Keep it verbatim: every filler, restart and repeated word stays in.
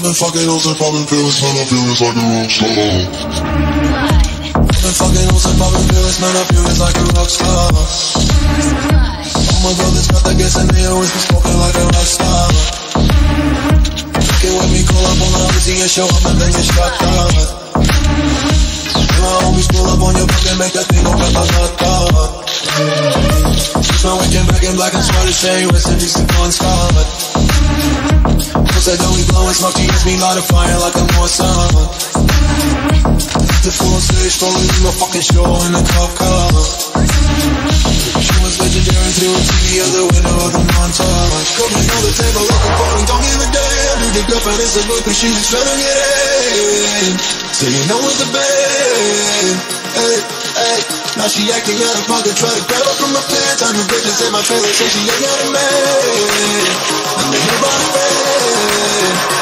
been fucking hoes and popping pills, man, I feel it's like a rock star. I've been fucking hoes and popping pills, man, I feel it's like a rock star. All my brothers got that gas and they always be smoking like a rock star. Fucking with me, call up on the Uzi and show up and then get shot down. And my homies pull up on your block and make that thing go grata-ta-ta. She's my waking back in black and Scottish, saying rest in peace to Bon Scott. Cause I know we blowin' smoke, she gets me light a fire like a North Sun. The full stage, falling in my fucking show in a cop car. She was legendary through a T V out the window of the montage. Coming on the table looking for me, don't give a damn. Dude, the girlfriend is a book and she was trying to get in. So you know it's the band. Hey, hey. Now she acting out of pocket, try to grab her from my pants. I'm the bitches in my trailer, say she ain't got a man. And they hear about it, man.